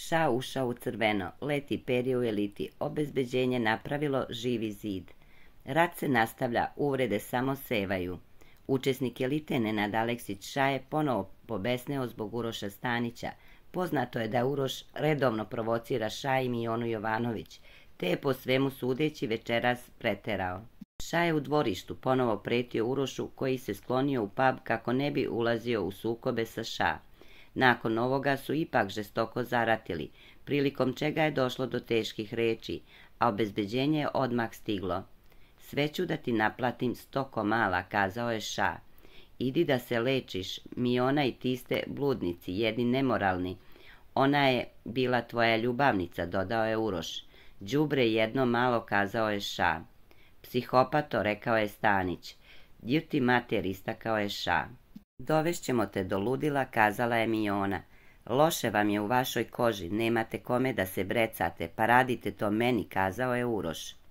Ša ušao u crveno, leti perio u eliti, obezbeđenje napravilo živi zid. Rat se nastavlja, uvrede samo sevaju. Učesnik elite Nenad Aleksić Ša je ponovo pobesneo zbog Uroša Stanića. Poznato je da Uroš redovno provocira Ša i Mijonu Jovanović, te je po svemu sudeći večeras preterao. Ša je u dvorištu ponovo pretio Urošu, koji se sklonio u pub kako ne bi ulazio u sukobe sa Ša. Nakon ovoga su ipak žestoko zaratili, prilikom čega je došlo do teških reči, a obezbeđenje je odmah stiglo. Sve ću da ti naplatim 100 komala, kazao je Ša. Idi da se lečiš, Mijona i ti ste bludnici, jedni nemoralni. Ona je bila tvoja ljubavnica, dodao je Uroš. Đubre jedno malo, kazao je Ša. Psihopato, rekao je Stanić. Djuti mater, istakao je Ša. Dovešćemo te do ludila, kazala je Mijona. Loše vam je u vašoj koži, nemate kome da se brecate, pa radite to meni, kazao je Uroš.